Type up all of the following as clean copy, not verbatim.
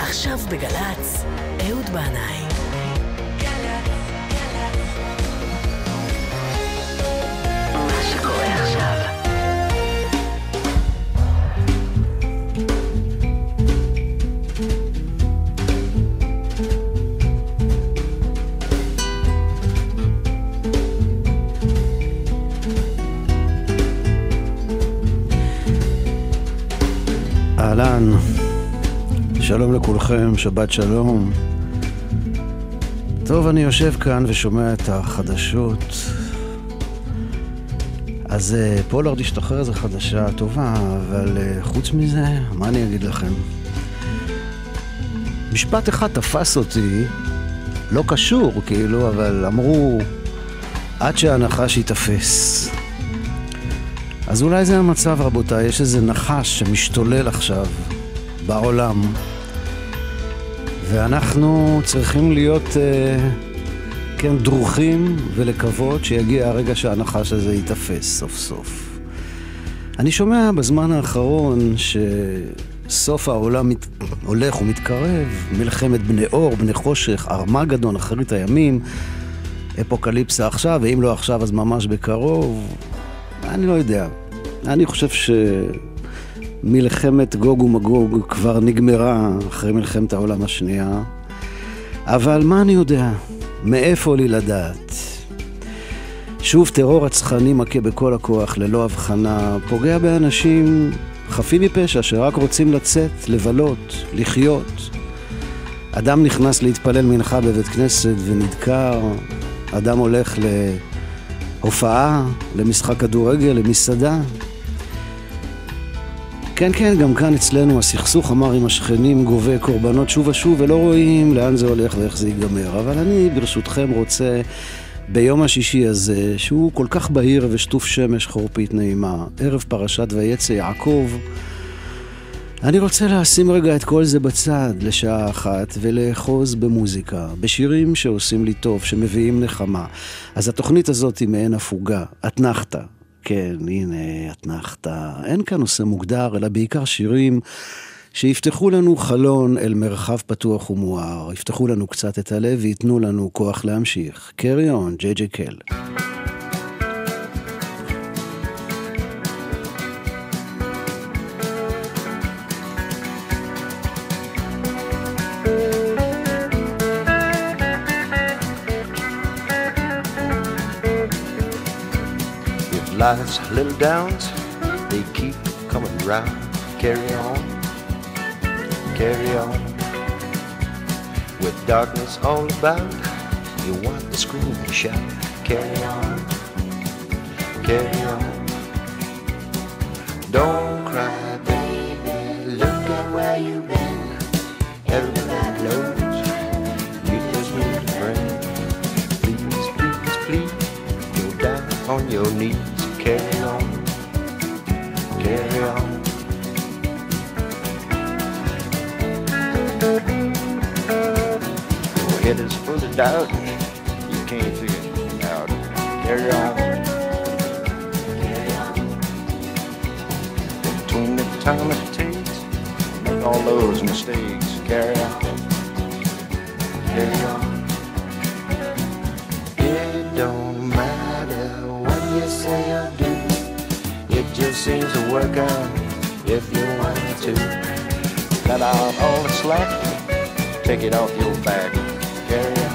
עכשיו בגלץ, אהוד בנאי. מה שקורה עכשיו. אהלן, שלום לכולכם, שבת שלום. טוב, אני יושב כאן ושומע את החדשות. אז פולארד השתחרר, זו חדשה טובה, אבל חוץ מזה, מה אני אגיד לכם? משפט אחד תפס אותי, לא קשור כאילו, אבל אמרו, עד שהנחש יתפס. אז אולי זה המצב, רבותיי, יש איזה נחש שמשתולל עכשיו בעולם, ואנחנו צריכים להיות כן דרוכים ולקוות שיגיע הרגע שהנחש הזה יתפס סוף סוף. אני שומע בזמן האחרון שסוף העולם הולך ומתקרב, מלחמת בני אור, בני חושך, ארמגדון, אחרית הימים, אפוקליפסה עכשיו, ואם לא עכשיו אז ממש בקרוב. אני לא יודע. אני חושב שמלחמת גוג ומגוג כבר נגמרה אחרי מלחמת העולם השנייה. אבל מה אני יודע? מאיפה לי לדעת? שוב טרור רצחני מכה בכל הכוח, ללא הבחנה, פוגע באנשים חפים מפשע שרק רוצים לצאת, לבלות, לחיות. אדם נכנס להתפלל מנחה בבית כנסת ונדקר. אדם הולך להופעה, למשחק כדורגל, למסעדה. כן, כן, גם כאן אצלנו הסכסוך אמר עם השכנים גובה קורבנות שוב ושוב, ולא רואים לאן זה הולך ואיך זה ייגמר. אבל אני ברשותכם רוצה ביום השישי הזה, שהוא כל כך בהיר ושטוף שמש חורפית נעימה, ערב פרשת ויצא יעקב, אני רוצה לשים רגע את כל זה בצד לשעה אחת ולאחוז במוזיקה, בשירים שעושים לי טוב, שמביאים נחמה. אז התוכנית הזאת היא מעין הפוגה, אתנחתה. כן, הנה, אתנחתה. אין כאן נושא מוגדר, אלא בעיקר שירים שיפתחו לנו חלון אל מרחב פתוח ומואר, יפתחו לנו קצת את הלב ויתנו לנו כוח להמשיך. Carry on, ג'יי קל. Life's little downs, they keep coming round. Carry on, carry on. With darkness all about, you want to scream and shout. Carry on, carry on. Don't cry, baby, look at where you've been. Everybody knows you just need a friend. Please, please, please, go down on your knees. Carry on, carry on. Your head is full of doubt, you can't figure it out. Carry on, carry on. Between the time it takes, make all those mistakes. Carry on, carry on. It don't matter what you say or do, it just seems to work out if you want to. Cut out all the slack, take it off your back. Carry on.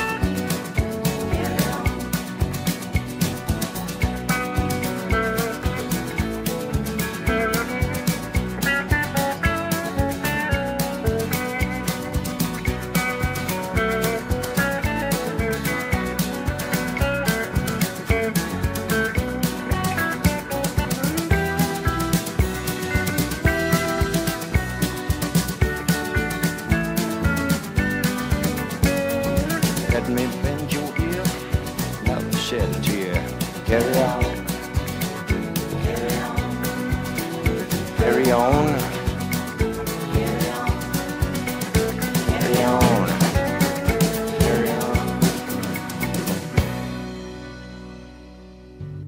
Let me bend your ear, now shed a tear. Carry on, carry on, carry on, carry on, carry on, carry on.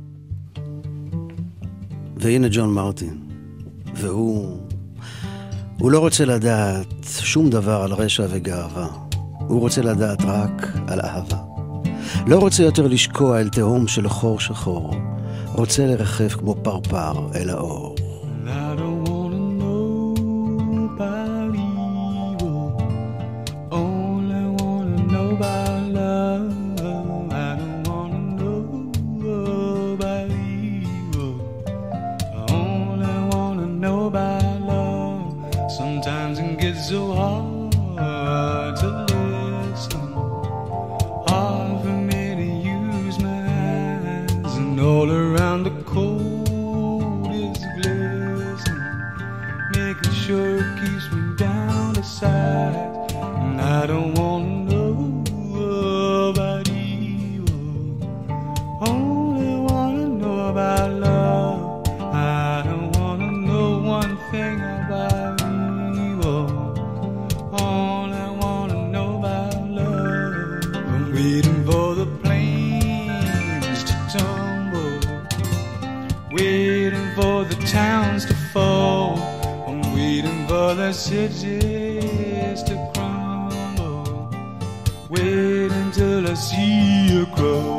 והנה ג'ון מרטין, והוא הוא לא רוצה לדעת שום דבר על רשע וגאווה. הוא רוצה לדעת רק על אהבה. לא רוצה יותר לשקוע אל תהום של חור שחור. רוצה לרחף כמו פרפר אל האור. I don't wanna know about evil. Only wanna know about love. I don't wanna know about evil. I only wanna know about love. Sometimes it gets so hard to listen. Hard for me to use my hands, and all around the cold is glistening, making sure it keeps me down to sight. And I don't wanna know about evil. Only wanna know about love. I don't wanna know one thing about evil. Only wanna know about love. I'm waiting for the planes to tumble, waiting for the towns to fall. I'm waiting for the cities to crumble, waiting till I see you grow.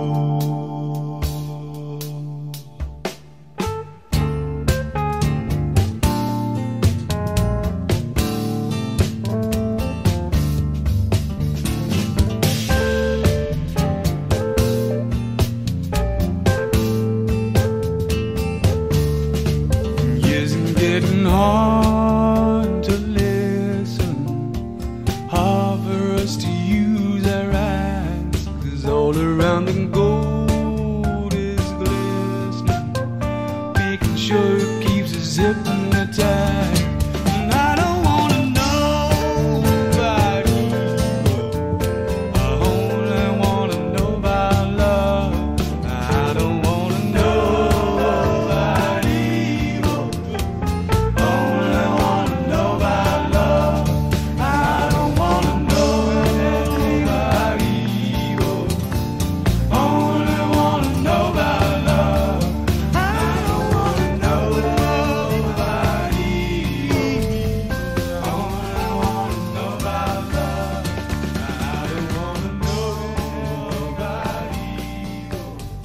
Yes, it's getting hard to listen, hard for us to use our eyes, 'cause all around the gold is glistening, making sure it keeps us hypnotized. And I don't wanna know about evil. I only wanna know about love. I don't wanna know about evil. Only wanna know about love. I don't wanna know anything about evil. Only wanna know about love. I don't wanna know about evil. Only wanna know about love. I don't wanna know about evil.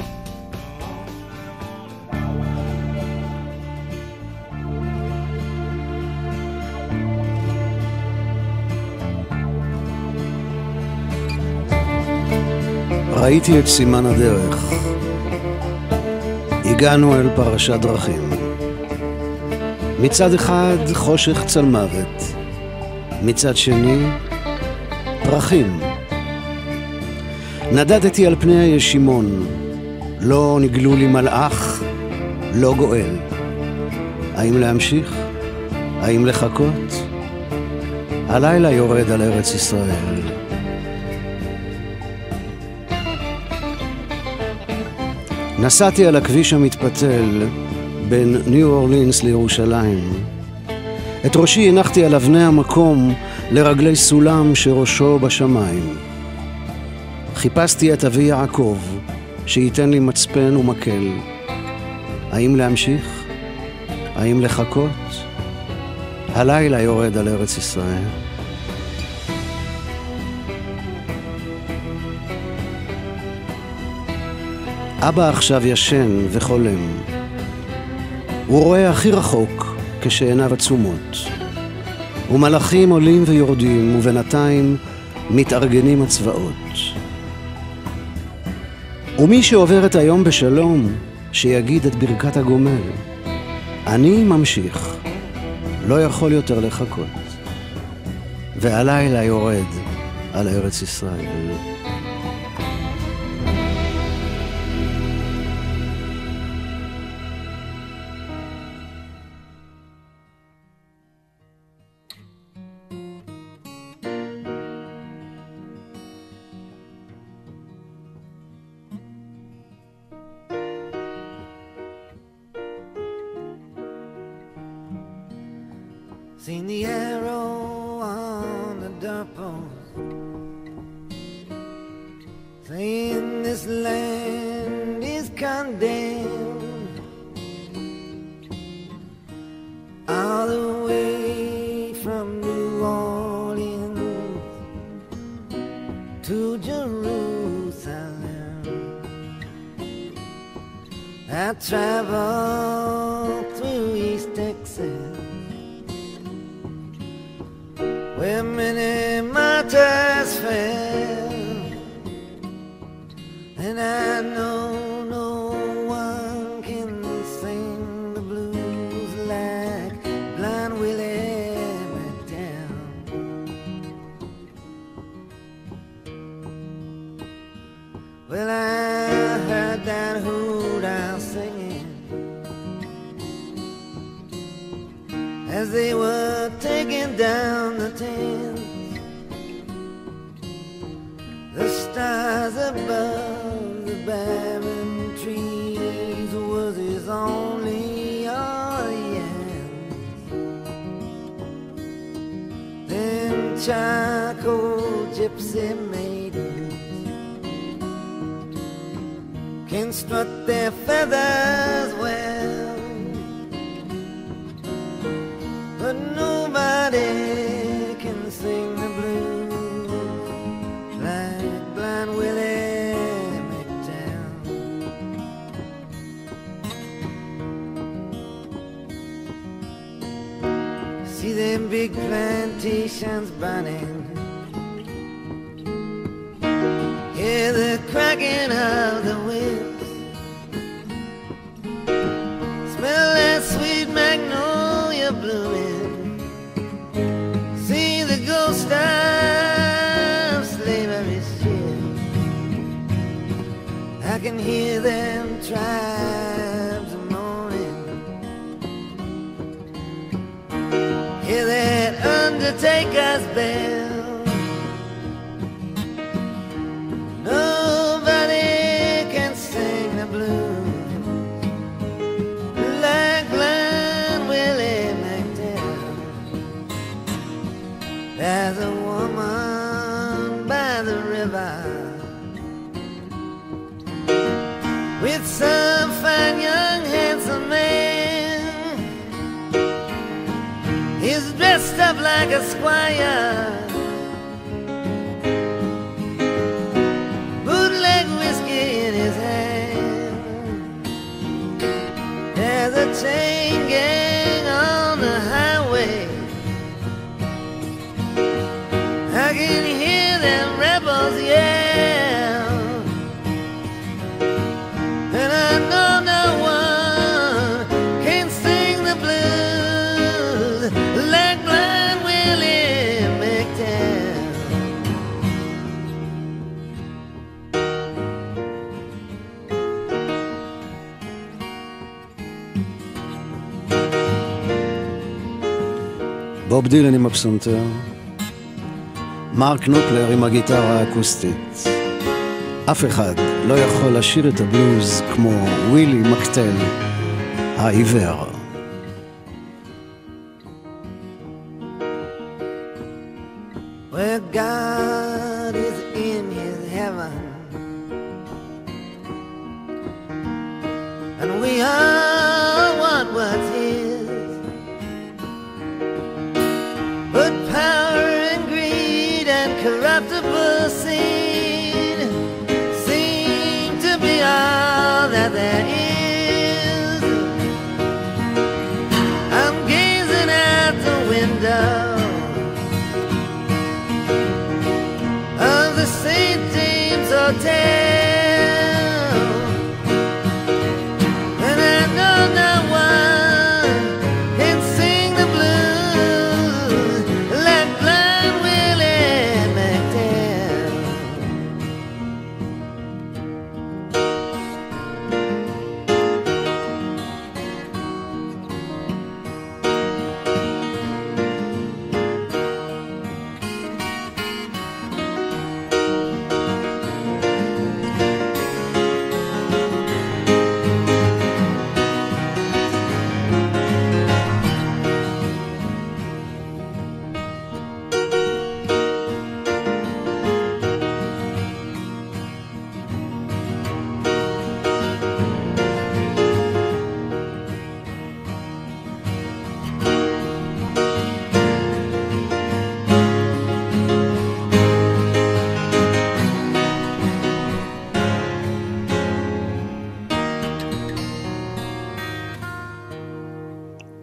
ראיתי את סימן הדרך. הגענו אל פרשת דרכים. מצד אחד חושך צלמוות, מצד שני פרחים. נדדתי על פני הישימון, לא נגלו לי מלאך, לא גואל. האם להמשיך? האם לחכות? הלילה יורד על ארץ ישראל. נסעתי על הכביש המתפתל בין ניו אורלינס לירושלים. את ראשי הנחתי על אבני המקום לרגלי סולם שראשו בשמיים. חיפשתי את אבי יעקב שייתן לי מצפן ומקל. האם להמשיך? האם לחכות? הלילה יורד על ארץ ישראל. אבא עכשיו ישן וחולם. הוא רואה הכי רחוק כשעיניו עצומות. ומלאכים עולים ויורדים, ובינתיים מתארגנים הצבאות. ומי שעובר את היום בשלום, שיגיד את ברכת הגומל. אני ממשיך, לא יכול יותר לחכות. והלילה יורד על ארץ ישראל. Seen the arrow on the doorpost, saying this land is condemned. All the way from traveled through East Texas, where many martyrs fell, and I know no one can sing the blues like Blind Willie McDowell. Well, I heard that hoot owl singing as they were taking down the tents. The stars above the barren trees was his only audience. Then charcoal gypsy maidens can strut their feathers well, but nobody can sing the blues like Blind Willie McDowell. See them big plantations burning, hear the cracking of the whips, smell that sweet magnolia blooming, see the ghost of slavery's ship. I can hear them tribes moaning, hear that undertaker's bell. Nobody can sing the blues like Blind Willie McDowell. There's a woman by the river with some fine young handsome man. He's dressed up like a squire, bootleg whiskey in his hand. There's a chain gang on the highway, I can hear them rebels yell, and I know no one can sing the blues like Blind Willie McDowell. בוב דילן עם הפסנתר, מרק נופלר עם הגיטרה האקוסטית. אף אחד לא יכול לשיר את הבלוז כמו ווילי מקטל העיוור. Where God is in his heaven, and we all want what's his, but power and greed and corruptible seed seem to be all that there is. I'm gazing out the window of the St. James Hotel, and I know no one can sing the blues like Blind Willie McDowell.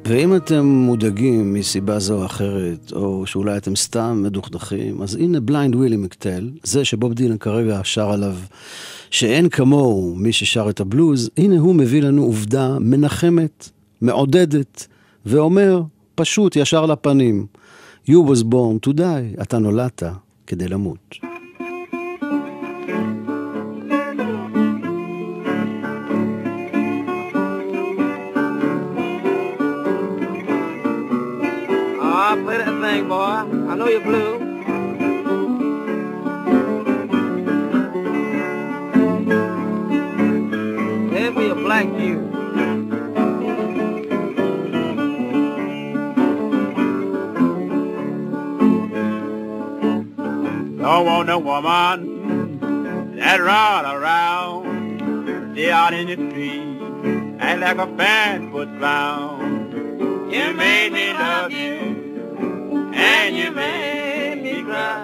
ואם אתם מודאגים מסיבה זו או אחרת, או שאולי אתם סתם מדוכדכים, אז הנה בליינד ווילי מקטל, זה שבוב דילן כרגע שר עליו שאין כמוהו מי ששר את הבלוז, הנה הוא מביא לנו עובדה מנחמת, מעודדת, ואומר פשוט ישר לפנים, You was born to die, אתה נולדת כדי למות. Play that thing, boy. I know you're blue. There'll be a black Jew. Don't want no woman that run around, stay out in the street, act like a fan-foot clown. You made me love you, and you made me cry.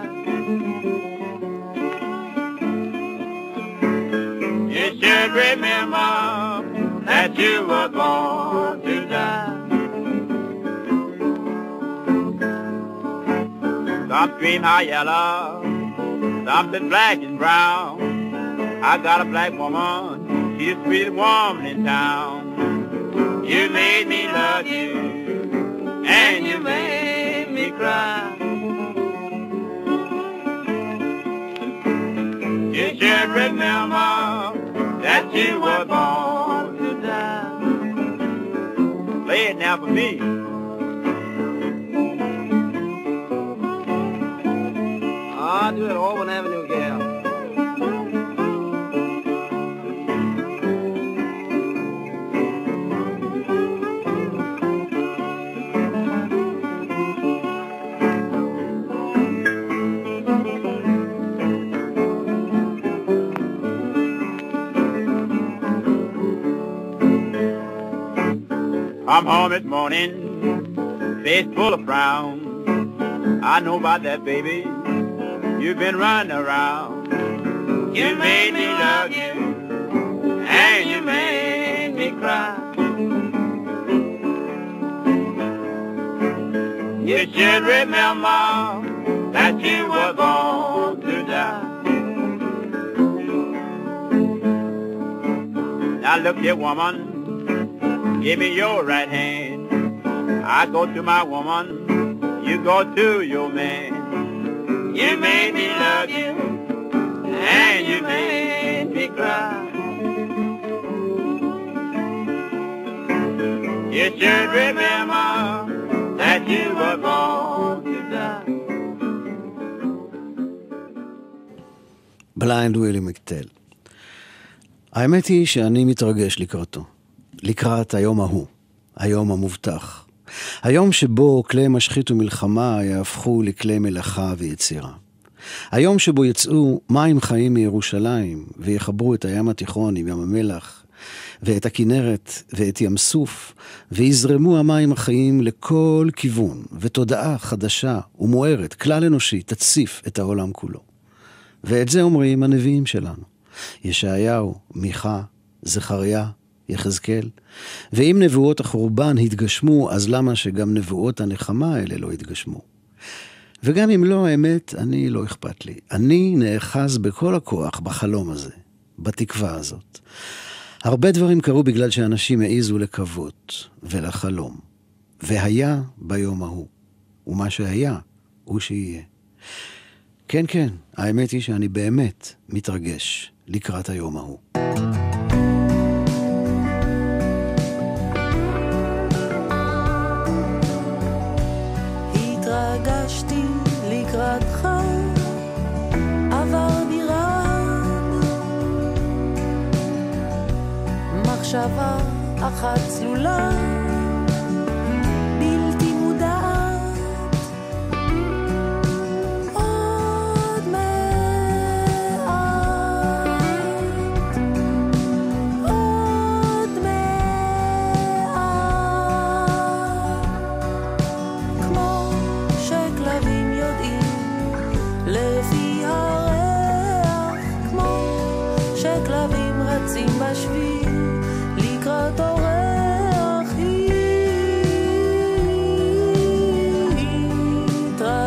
You should remember that you were born to die. Some scream high yellow, something black and brown. I got a black woman, she's the sweetest woman in town. You made me love you, and you made me cry. You should remember that you were born to die. Play it now for me. I'll do it Auburn Avenue, gal. I'm home this morning, face full of frowns. I know about that, baby. You've been running around. You made me love you, and you made me cry. You should remember that you were born to die. Now look here, woman, give me your right hand. I go to my woman, you go to your man. You made me love you, and you made me cry. You should remember that you were born to die. בליינד ווילי מקטל. האמת היא שאני מתרגש לקראתו. לקראת היום ההוא, היום המובטח. היום שבו כלי משחית ומלחמה יהפכו לכלי מלאכה ויצירה. היום שבו יצאו מים חיים מירושלים ויחברו את הים התיכון עם ים המלח ואת הכנרת ואת ים סוף ויזרמו המים החיים לכל כיוון ותודעה חדשה ומוארת, כלל אנושי, תציף את העולם כולו. ואת זה אומרים הנביאים שלנו. ישעיהו, מיכה, זכריה, יחזקאל. ואם נבואות החורבן התגשמו, אז למה שגם נבואות הנחמה האלה לא התגשמו? וגם אם לא האמת, אני לא אכפת לי. אני נאחז בכל הכוח בחלום הזה, בתקווה הזאת. הרבה דברים קרו בגלל שאנשים העיזו לקוות ולחלום. והיה ביום ההוא. ומה שהיה הוא שיהיה. כן, כן, האמת היא שאני באמת מתרגש לקראת היום ההוא. התרגשתי לקראתך, עבר בירד, מחשבה אחת צלולה, בלתי מודעת, עוד מעט, עוד מעט, כמו שכלבים יודעים לפי הריח, כמו שכלבים רצים בשביל לקראת אורח,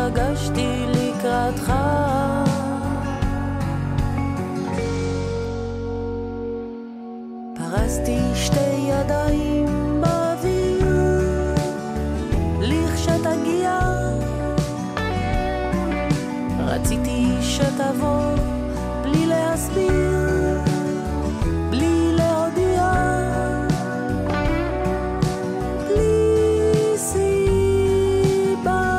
התרגשתי לקראתך. פרסתי שתי ידיים באוויר לכשתגיע, רציתי שתבוא בלי להסביר, בלי להודיע, בלי סיבה,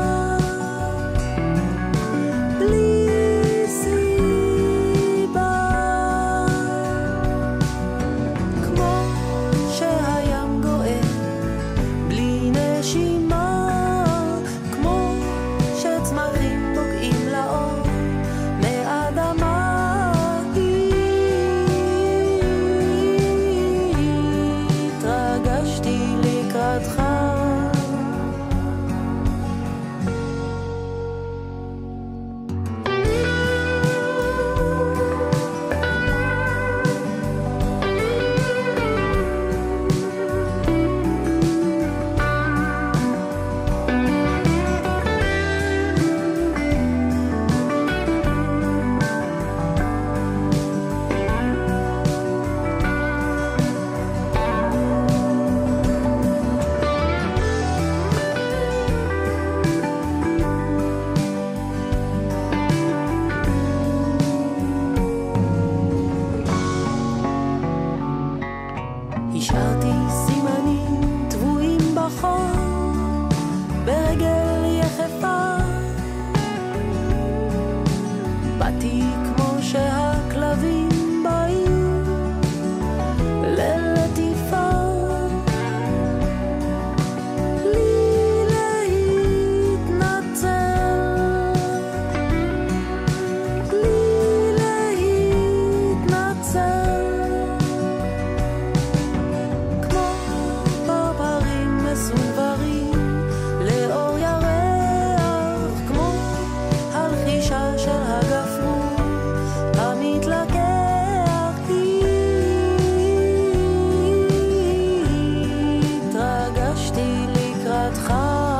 בלי סיבה, כמו שהים גוער בלי נשימה, כמו שצמחים בוקעים לאור מאדמה. התרגשתי לקראתך. השארתי סימנים טבועים בחור ברגל יחפה, באתי כמו שהכלבים באים ללטיפה, לי להתנצל, לי להתנצל, מסונברים לאור ירח, כמו הלחישה של הגפרור המתלקח. התרגשתי לקראתך.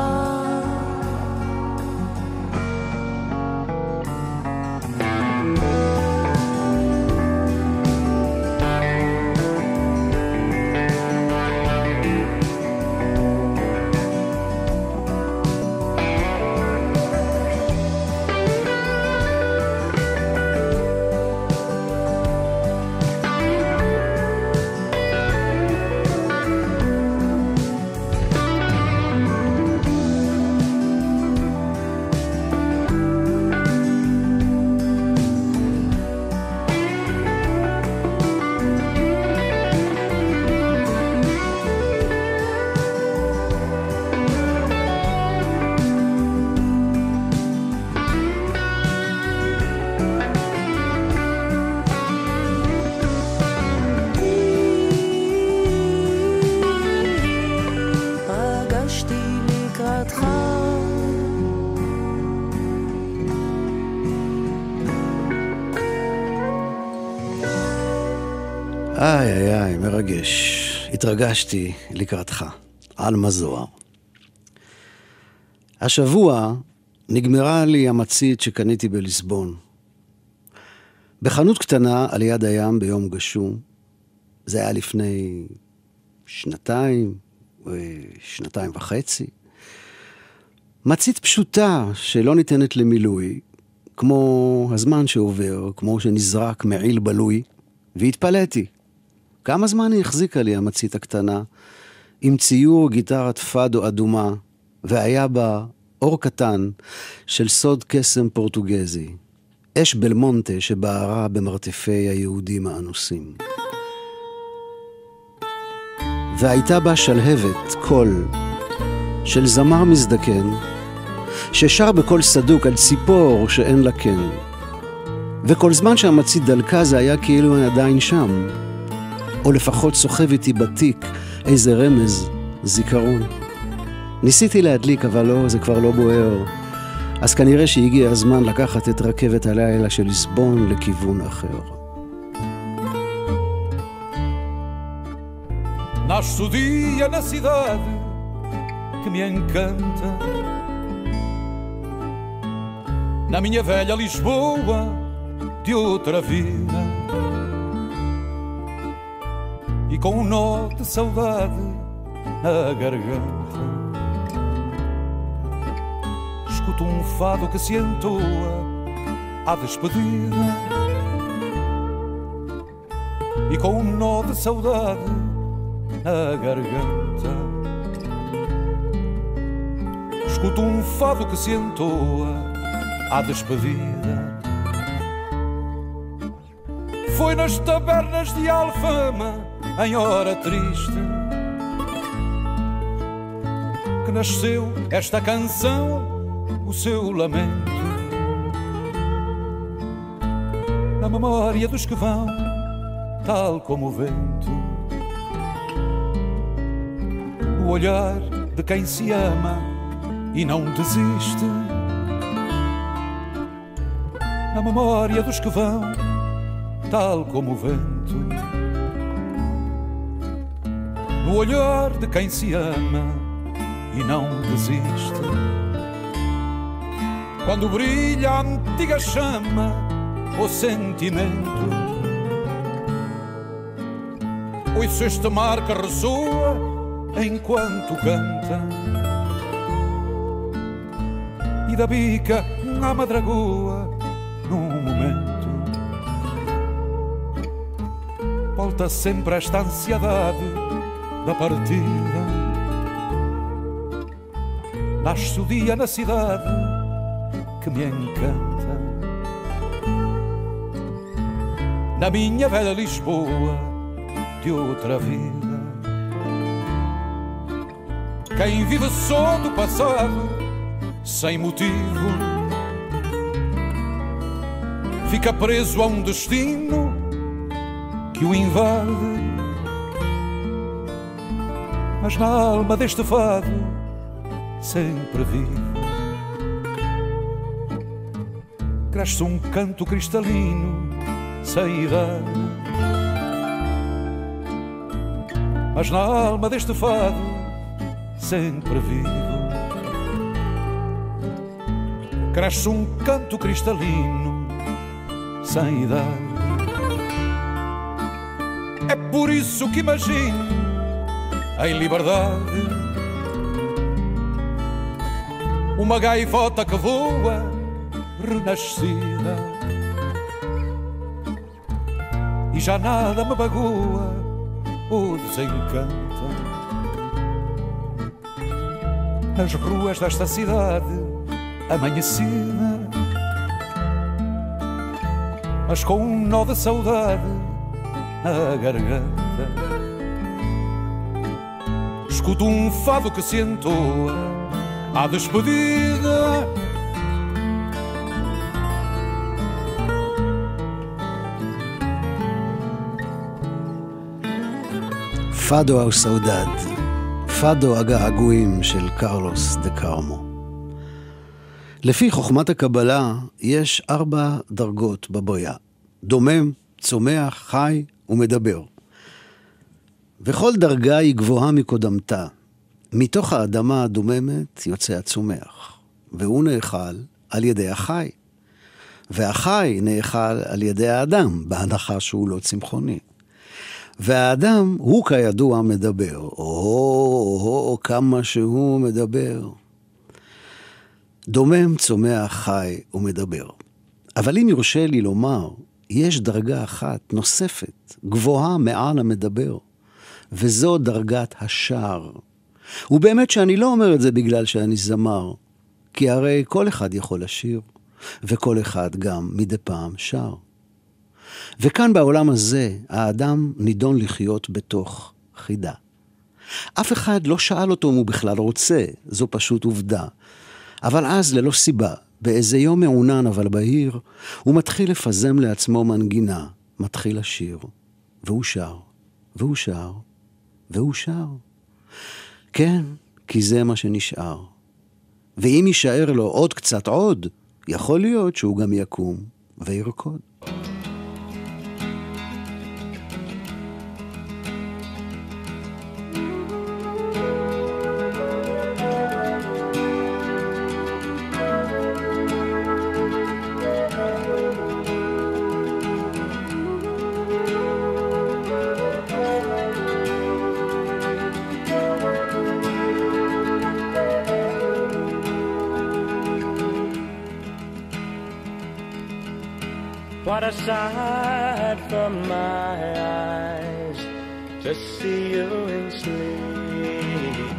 התרגשתי לקראתך. איי איי איי, מרגש. התרגשתי לקראתך. עלמה זוהר. השבוע נגמרה לי המצית שקניתי בליסבון. בחנות קטנה על יד הים ביום גשום. זה היה לפני 2 וחצי. מצית פשוטה שלא ניתנת למילוי, כמו הזמן שעובר, כמו שנזרק מעיל בלוי, והתפלאתי. כמה זמן היא החזיקה לי המצית הקטנה, עם ציור גיטרת פאדו אדומה, והיה בה אור קטן של סוד קסם פורטוגזי, אש בלמונטה שבערה במרתפי היהודים האנוסים. והייתה בה שלהבת קול של זמר מזדקן, ששר בקול סדוק על ציפור שאין לה קן. וכל זמן שהמצית דלקה זה היה כאילו אני עדיין שם, או לפחות סוחב איתי בתיק איזה רמז, זיכרון. ניסיתי להדליק, אבל לא, זה כבר לא בוער. אז כנראה שהגיע הזמן לקחת את רכבת הלילה של ליסבון לכיוון אחר. Nasce o dia na cidade que me encanta, na minha velha Lisboa de outra vida, e com um nó de saudade na garganta, escuto um fado que se entoa à despedida, e com um nó de saudade na garganta, escuto um fado que se entoa à despedida. Foi nas tabernas de Alfama, em hora triste, que nasceu esta canção, o seu lamento, na memória dos que vão, tal como o vento, no olhar de quem se ama e não desiste, na memória dos que vão, tal como o vento, no olhar de quem se ama e não desiste. Quando brilha a antiga chama, o sentimento, ouço este mar que ressoa enquanto canta, e da bica à madragoa num momento, volta sempre esta ansiedade da partida. Nasce o dia na cidade que me encanta, na minha velha Lisboa de outra vida. Quem vive só do passado, sem motivo, fica preso a um destino que o invade. Mas na alma deste fado sempre vivo cresce um canto cristalino sem idade. Mas na alma deste fado sempre vivo cresce um canto cristalino sem idade. É por isso que imagino em liberdade uma gaivota que voa renascida, e já nada me magoa ou desencanta nas ruas desta cidade amanhecida, mas com um nó de saudade na garganta. Escuto um fado que se entoa à despedida. פאדו או סעודד, פאדו הגעגועים של קרלוס דה קרמו. לפי חוכמת הקבלה יש 4 דרגות בבריאה: דומם, צומח, חי ומדבר. וכל דרגה היא גבוהה מקודמתה. מתוך האדמה הדוממת יוצא הצומח, והוא נאכל על ידי החי. והחי נאכל על ידי האדם, בהנחה שהוא לא צמחוני. והאדם הוא כידוע מדבר. או, כמה שהוא מדבר. דומם, צומח, חי ומדבר. אבל אם יורשה לי לומר, יש דרגה אחת נוספת, גבוהה מעל המדבר, וזו דרגת השר. ובאמת שאני לא אומר את זה בגלל שאני זמר, כי הרי כל אחד יכול לשיר, וכל אחד גם מדי פעם שר. וכאן בעולם הזה, האדם נידון לחיות בתוך חידה. אף אחד לא שאל אותו אם הוא בכלל רוצה, זו פשוט עובדה. אבל אז ללא סיבה, באיזה יום מעונן אבל בהיר, הוא מתחיל לפזם לעצמו מנגינה, מתחיל לשיר, והוא שר, והוא שר, והוא שר. כן, כי זה מה שנשאר. ואם יישאר לו עוד קצת עוד, יכול להיות שהוא גם יקום וירקוד. What a sight for my eyes to see you in sleep.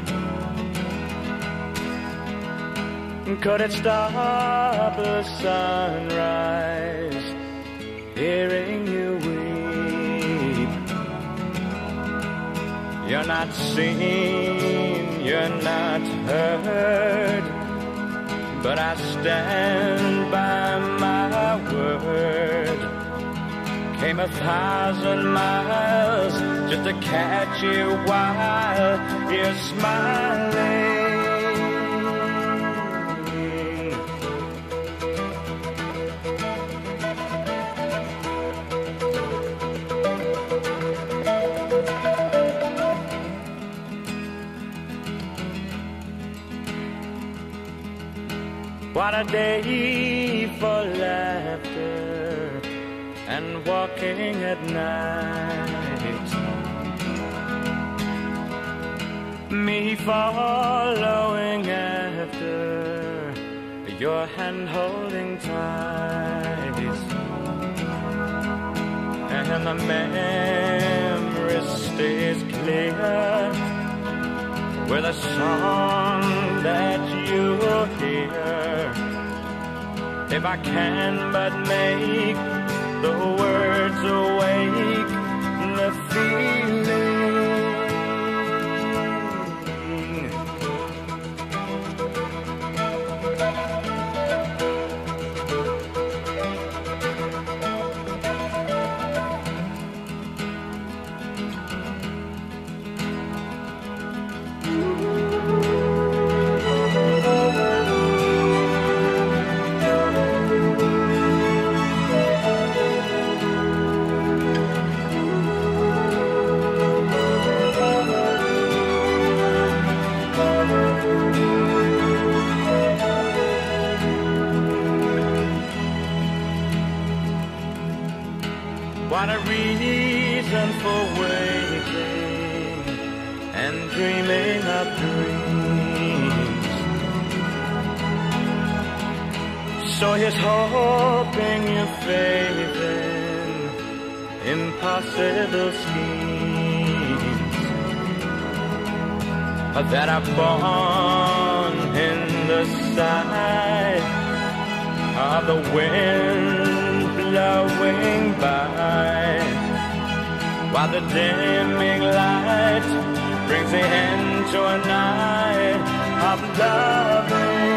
Could it stop the sunrise, hearing you weep? You're not seen, you're not heard, but I stand by my word. Came 1,000 miles just to catch you while you're smiling. What a day for laughter and walking at night. Me following after, your hand holding tight. And the memory stays clear with a song that you'll hear. If I can but make the words awake the feeling. What a reason for waiting and dreaming of dreams. So here's hoping you faith in impossible schemes that are born in the sight of the wind blowing by, while the dimming light brings the end to a night of loving.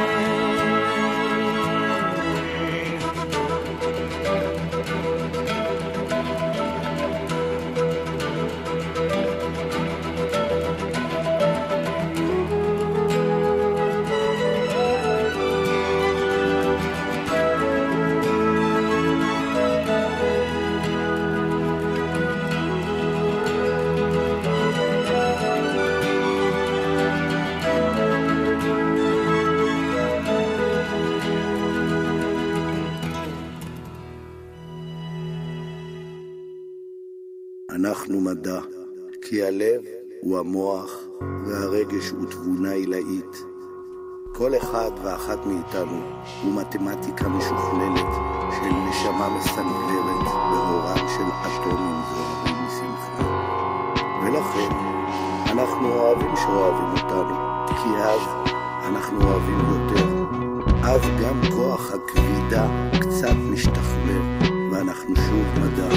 אנחנו מדע, כי הלב הוא המוח והרגש הוא תבונה עילאית. כל אחד ואחת מאיתנו הוא מתמטיקה משוכללת של נשמה מסנוורת בהורם של אטומים זוהרים משמחה. ולכן אנחנו אוהבים שאוהבים אותנו, כי אז אנחנו אוהבים יותר. אז גם כוח הכבידה קצת משתחרר ואנחנו שוב מדע.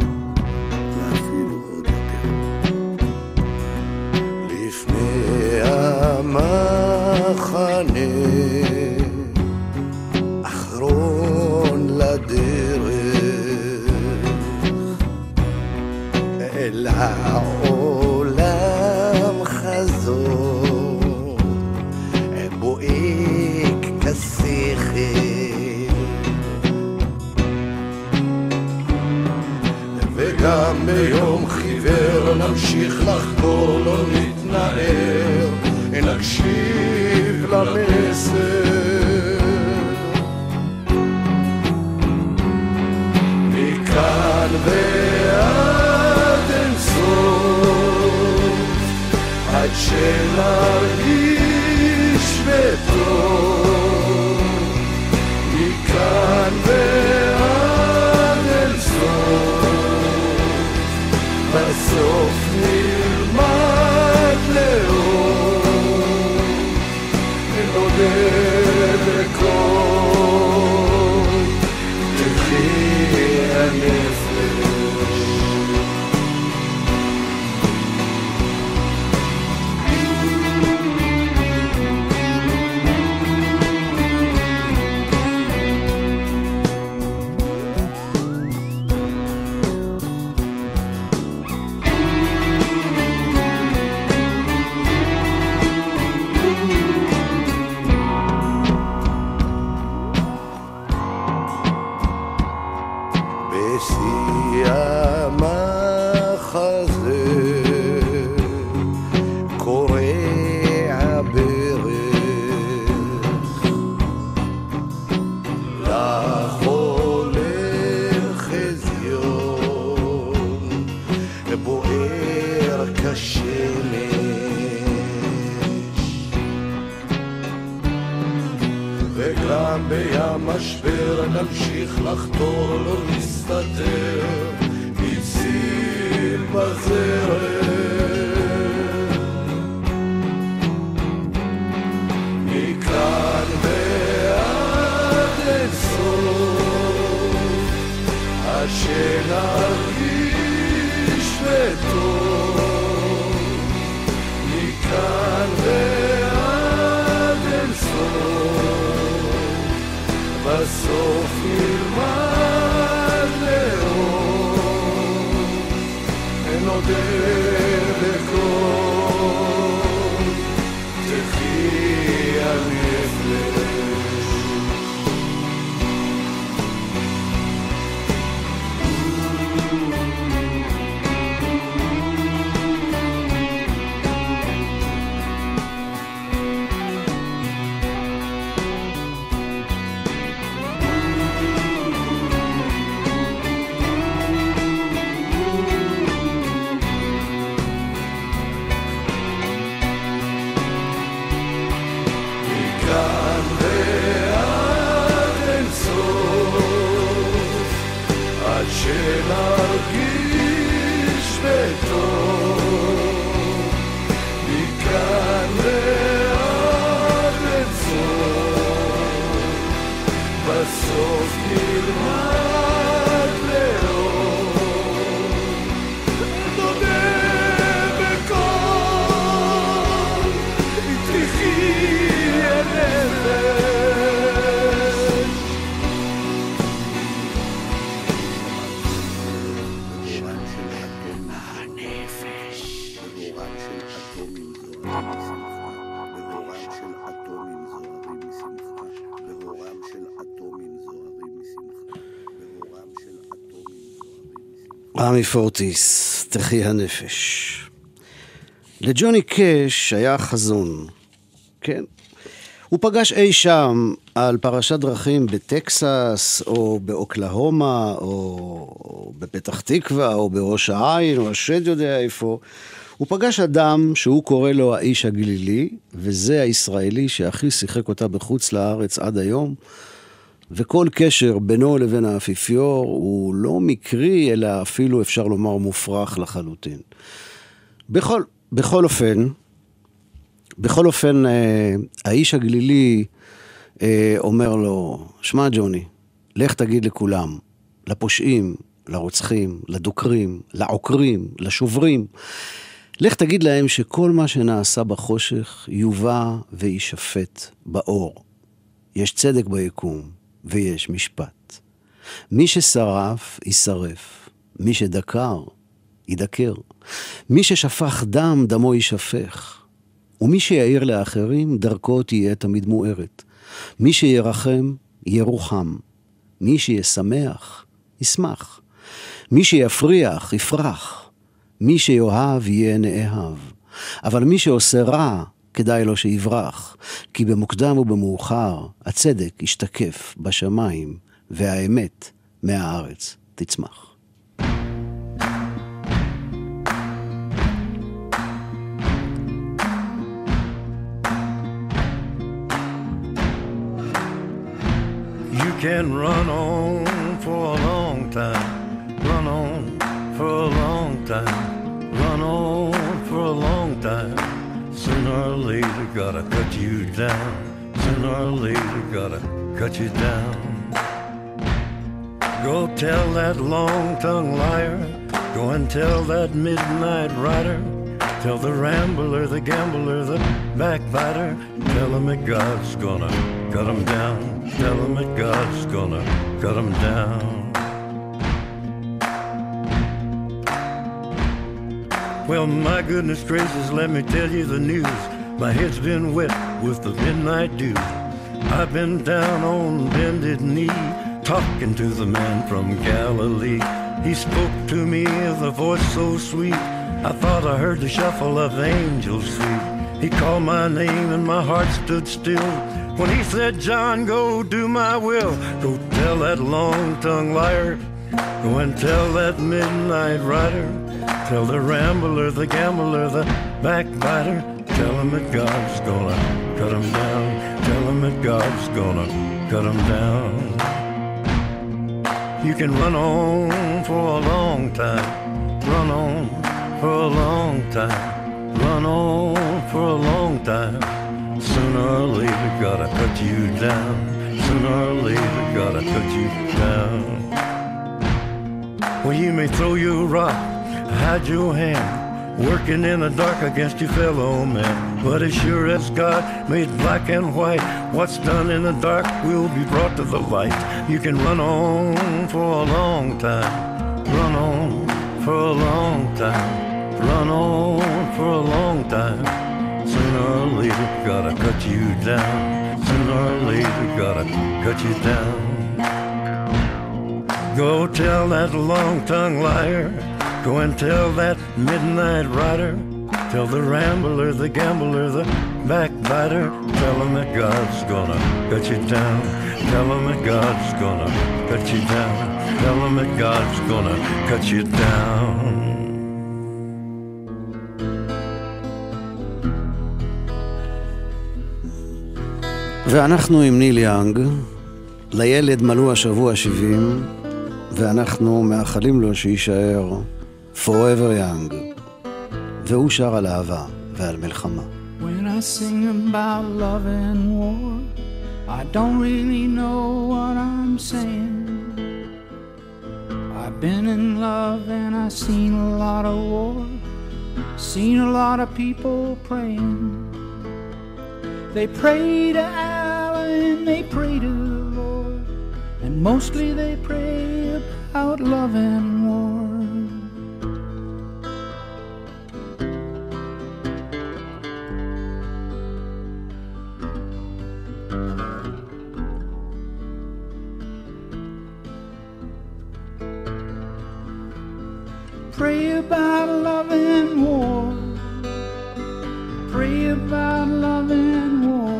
המחנה אחרון לדרך אל העולם חזור בועק כשכל וגם ביום חיוור נמשיך לחקור לא נתנער נקשיב למסר מכאן ועד אינסוף עד שנרגיש בטוב מכאן ועד רק נמשיך לחתור, לא נסתתר, ניצים בזרם. מכאן ועד אינסוף, עד שנרגיש בטוב. מכאן ועד אינסוף, בסוף נלמד לאור, ונודה בקול, תחי הנפש. שנרגיש בטוב, מכאן ועד אינסוף, בסוף נלמד לאור, נודה בקול, תחי הנפש. רמי פורטיס, תחי הנפש. לג'וני קאש היה חזון, כן? הוא פגש אי שם על פרשת דרכים בטקסס, או באוקלהומה, או בפתח תקווה, או בראש העין, או השד יודע איפה. הוא פגש אדם שהוא קורא לו האיש הגלילי, וזה הישראלי שהכי שיחק אותה בחוץ לארץ עד היום, וכל קשר בינו לבין האפיפיור הוא לא מקרי, אלא אפילו אפשר לומר מופרך לחלוטין. בכל אופן, האיש הגלילי אומר לו, שמע ג'וני, לך תגיד לכולם, לפושעים, לרוצחים, לדוקרים, לעוקרים, לשוברים, לך תגיד להם שכל מה שנעשה בחושך יובא וישפט באור. יש צדק ביקום ויש משפט. מי ששרף יישרף, מי שדקר ידקר, מי ששפך דם דמו יישפך, ומי שיעיר לאחרים דרכו תהיה תמיד מוארת. מי שירחם ירוחם, מי שישמח ישמח, מי שיפריח יפרח, מי שיאהב יהיה נאהב, אבל מי שעושה רע כדאי לו שיברח, כי במוקדם ובמאוחר הצדק ישתקף בשמיים והאמת מהארץ תצמח. You can run on for a long time, run on for a long time, run on for a long time. Sooner or later gotta cut you down, sooner or later gotta cut you down. Go tell that long-tongued liar, go and tell that midnight rider, tell the rambler, the gambler, the backbiter, tell him that God's gonna cut him down, tell him that God's gonna cut him down. Well, my goodness gracious, let me tell you the news. My head's been wet with the midnight dew. I've been down on bended knee, talking to the man from Galilee. He spoke to me with a voice so sweet, I thought I heard the shuffle of angels' feet. He called my name and my heart stood still when he said, John, go do my will. Go tell that long-tongued liar, go and tell that midnight rider, tell the rambler, the gambler, the backbiter, tell him that God's gonna cut him down, tell him that God's gonna cut him down. You can run on for a long time, run on for a long time, run on for a long time. Sooner or later, gotta cut you down. Sooner or later, gotta cut you down. Well, you may throw your rock, hide your hand, working in the dark against your fellow man. But as sure as God made black and white, what's done in the dark will be brought to the light. You can run on for a long time, run on for a long time, run on for a long time. Sooner or later, gotta cut you down. Sooner or later, gotta cut you down. Go tell that long-tongued liar, go and tell that midnight rider, tell the rambler, the gambler, the backbiter, tell him that God's gonna cut you down. Tell him that God's gonna cut you down. Tell him that God's gonna cut you down. ואנחנו עם ניל יאנג, לילד מלאו השבוע 70, ואנחנו מאחלים לו שיישאר forever young. והוא שר על אהבה ועל מלחמה. When I sing about love and war, I don't really know what I'm saying. I've been in love and I've seen a lot of war, seen a lot of people praying. They pray to Allah and they pray to the Lord, and mostly they pray about love and war. Pray about love and war. Pray about love and war.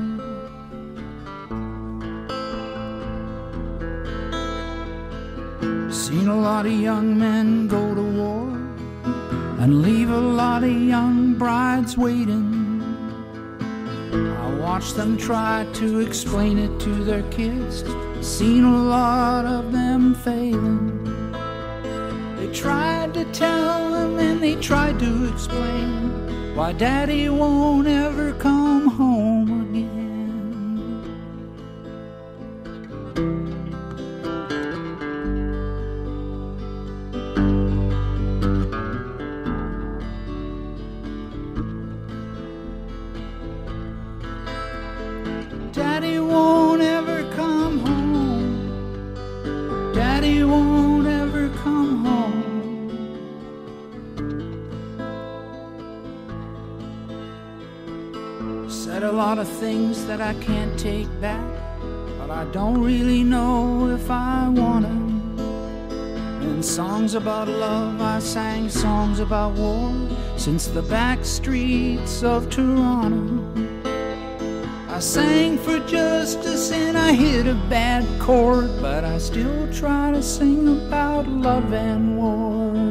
Seen a lot of young men go to war and leave a lot of young brides waiting. I watched them try to explain it to their kids. Seen a lot of them failing. They tried to tell them and they tried to explain why Daddy won't ever come home again. Daddy won't ever come home. Daddy won't ever come home. Said a lot of things that I can't take back, but I don't really know if I wanna. In songs about love, I sang songs about war, since the back streets of Toronto. I sang for justice and I hit a bad chord, but I still try to sing about love and war.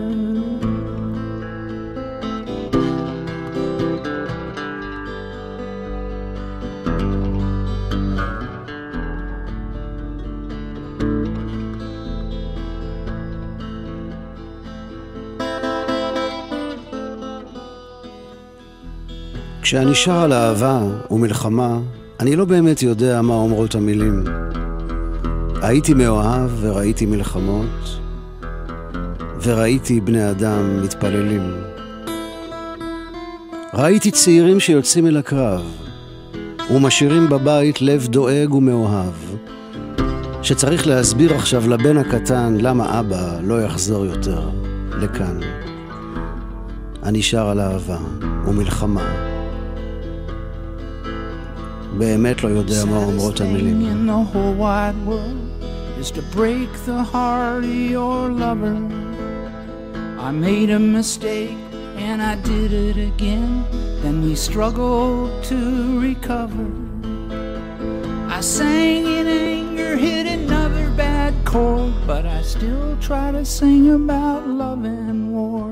כשאני שר על אהבה ומלחמה, אני לא באמת יודע מה אומרות המילים. הייתי מאוהב וראיתי מלחמות, וראיתי בני אדם מתפללים. ראיתי צעירים שיוצאים אל הקרב, ומשאירים בבית לב דואג ומאוהב, שצריך להסביר עכשיו לבן הקטן למה אבא לא יחזור יותר לכאן. אני שר על אהבה ומלחמה. באמת לא יודע מה אומרות המילים. Is to break the heart of your lover. I made a mistake and I did it again. Then we struggled to recover. I sang in anger, hit another bad chord, but I still try to sing about love and war.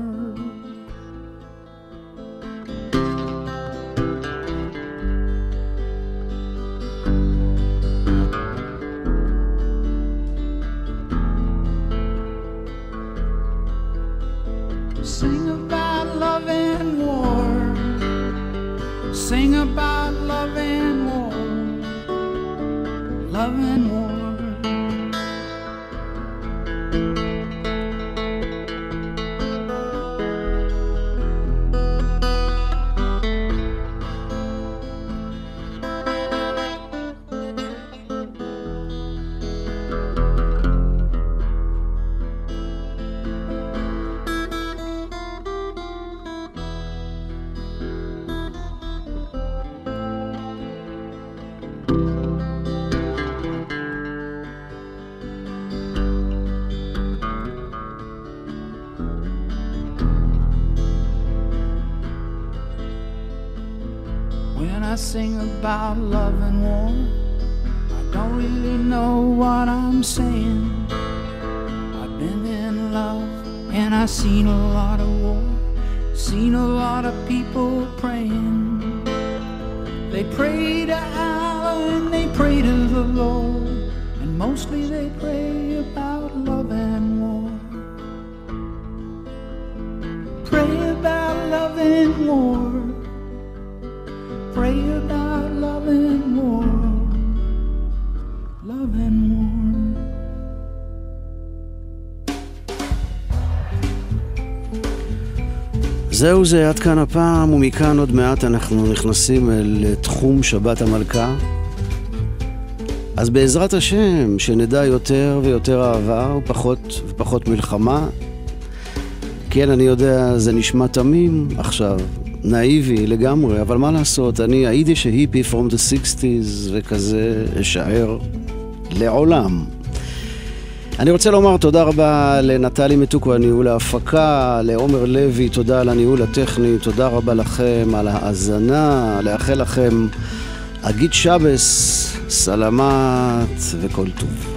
sing about love and war, love and war. When I sing about love and war, I don't really know what I'm saying. I've been in love and I've seen a lot of war, seen a lot of people praying. They pray to Allah and they pray to the Lord, and mostly they pray about love and war. Pray about love and war. Pray about love and war, love and war. זהו זה, עד כאן הפעם, ומכאן עוד מעט אנחנו נכנסים אל תחום שבת המלכה. אז בעזרת השם, שנדע יותר ויותר אהבה ופחות ופחות מלחמה. כן, אני יודע, זה נשמע תמים עכשיו, נאיבי לגמרי, אבל מה לעשות, אני הייתי שהיפי from the 60s וכזה אשאר לעולם. אני רוצה לומר תודה רבה לנטלי מתוקו, הניהול ההפקה, לעומר לוי, תודה על הניהול הטכני, תודה רבה לכם על ההאזנה, לאחל לכם אגיד שבס, סלמת וכל טוב.